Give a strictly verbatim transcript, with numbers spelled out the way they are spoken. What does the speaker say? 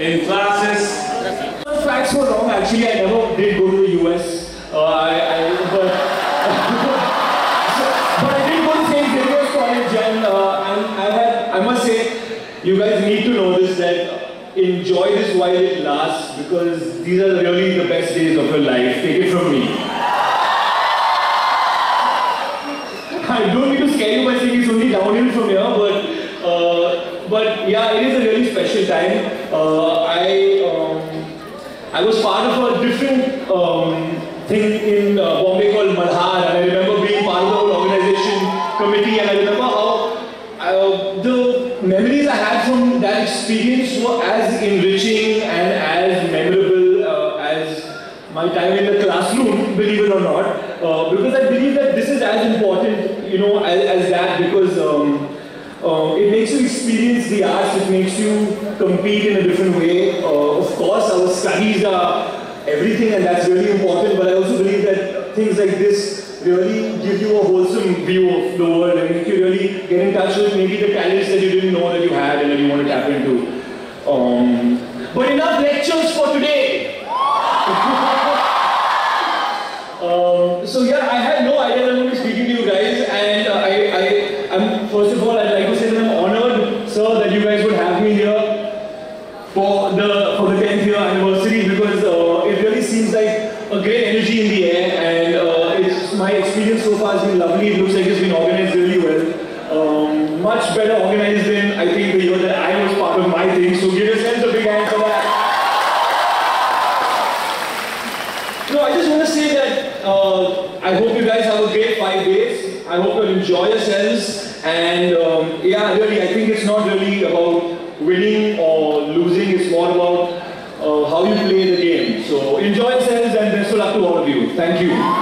in classes. Facts were wrong. Actually, I never did go to the U S. Uh, I, I, but, but I did go to Saint Xavier's College, and uh, I, I, had, I must say, you guys need to know this, that enjoy this while it lasts, because these are really the best days of your life. Take it from me. I don't need to scare you by saying it's only downhill from here, but uh, but yeah, it is a really special time. Uh, I um, I was part of a different um, thing in uh, Bombay called Malhar, and I remember being part of the whole organization committee, and I remember how uh, the memories I had from that experience were as enriching and as memorable uh, as my time in the classroom, believe it or not, uh, because I believe that this is as important, you know, as, as that, because um, uh, it makes you experience the arts, it makes you compete in a different way. Uh, of course, our studies are everything, and that's really important, but I also believe that things like this really give you a wholesome view of the world and make you really get in touch with maybe the talents that you didn't know that you had and that you want to tap into. Um, but enough lectures for today. Um, so yeah, I had no idea that I'm going to be speaking to you guys, and uh, I, I, I'm, first of all, I'd like to say that I'm honored, sir, that you guys would have me here for the for the tenth year anniversary, because uh, it really seems like a great energy in the air, and uh, it's, my experience so far has been lovely. It looks like it's been organized really well, um, much better organized than I think the year that I was part of my thing. So give yourselves a big hand for that. No, I just want to say that uh, I hope you guys have a great five days. I hope you enjoy yourselves. And um, yeah, really, I think it's not really about winning or losing. It's more about uh, how you play the game. So enjoy yourselves, and best of luck to all of you. Thank you.